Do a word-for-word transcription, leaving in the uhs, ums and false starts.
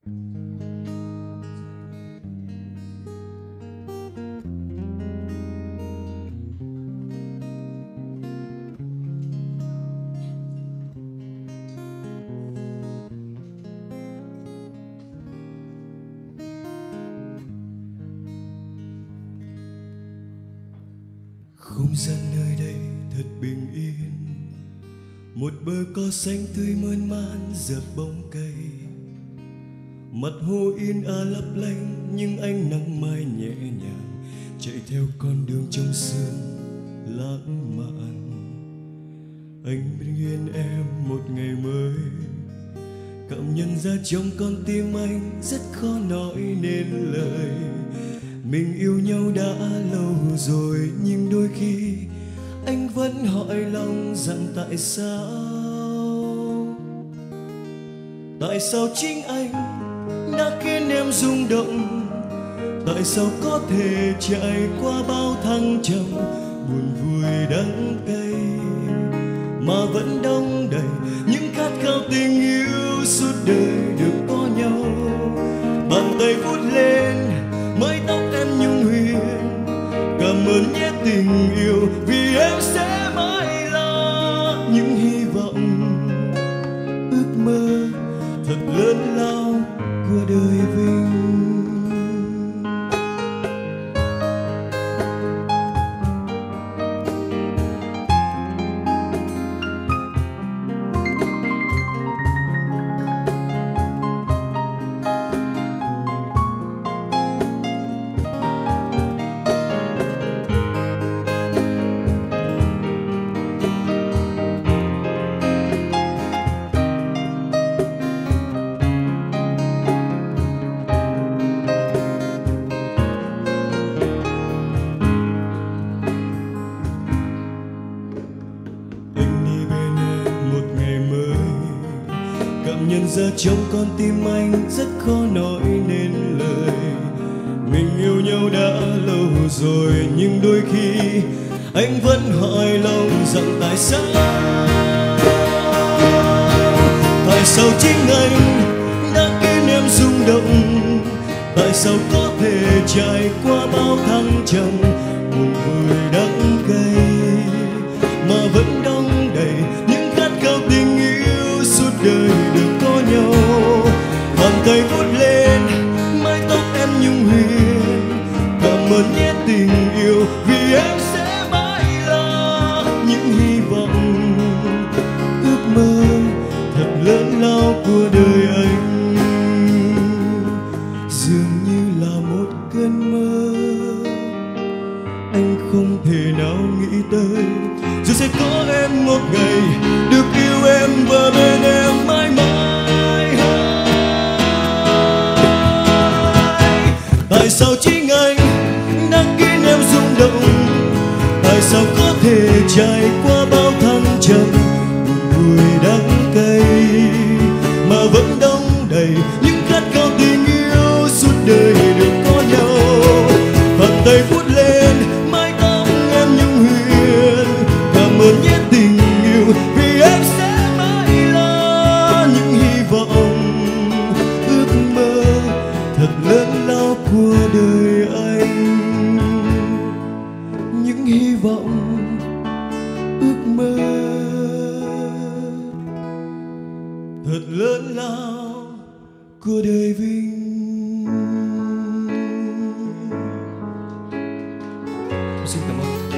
Không gian nơi đây thật bình yên, một bờ cỏ xanh tươi mơn man dợp bóng cây. Mặt hồ yên ả lấp lánh nhưng ánh nắng mai nhẹ nhàng chạy theo con đường trong sương lãng mạn. Anh bình yên em một ngày mới, cảm nhận ra trong con tim anh rất khó nói nên lời. Mình yêu nhau đã lâu rồi nhưng đôi khi anh vẫn hỏi lòng rằng tại sao, tại sao chính anh đã khiến em rung động, tại sao có thể trải qua bao thăng trầm buồn vui đắng cay mà vẫn đong đầy những khát khao tình yêu suốt đời được có nhau. Bàn tay vuốt lên mái tóc em nhung huyền, cảm ơn nhé tình yêu vì em sẽ mãi là những hy vọng ước mơ thật lớn lao của đời Vinh. Nhận ra trong con tim anh rất khó nói nên lời. Mình yêu nhau đã lâu rồi nhưng đôi khi anh vẫn hỏi lòng rằng tại sao, tại sao chính anh đã khiến em rung động, tại sao có thể trải qua bao thăng trầm buồn vui đắng cay mà vẫn đong đầy những khát khao tình yêu suốt đời được có nhau. Bàn tay vuốt lên mái tóc em nhung huyền, cảm ơn nhé tình yêu vì em sẽ mãi là những hy vọng ước mơ thật lớn lao của đời anh. Dường như là một cơn mơ anh không thể nào nghĩ tới, rồi sẽ có em một ngày được yêu em và bên em mãi mãi. Tại sao chính anh đã khiến em rung động, tại sao có thể trải qua bao thăng trầm buồn vui đắng cay mà vẫn đong đầy những khát khao tình yêu suốt đời được có nhau. Bàn tay vuốt lên mái tóc em nhung huyền, cảm ơn nhé tình yêu vì em sẽ mãi là những hy vọng ước mơ thật lớn lao của đời anh. Những hy vọng ước mơ thật lớn lao của đời Vinh. Xin cảm ơn.